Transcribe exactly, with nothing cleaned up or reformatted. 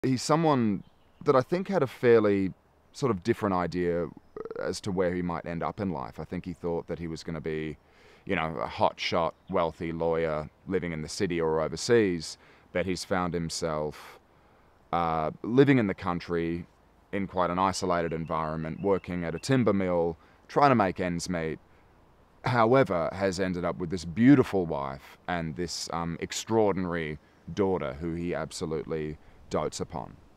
He's someone that I think had a fairly sort of different idea as to where he might end up in life. I think he thought that he was going to be, you know, a hotshot, wealthy lawyer living in the city or overseas, but he's found himself uh, living in the country in quite an isolated environment, working at a timber mill, trying to make ends meet. However, has ended up with this beautiful wife and this um, extraordinary daughter who he absolutely dotes upon.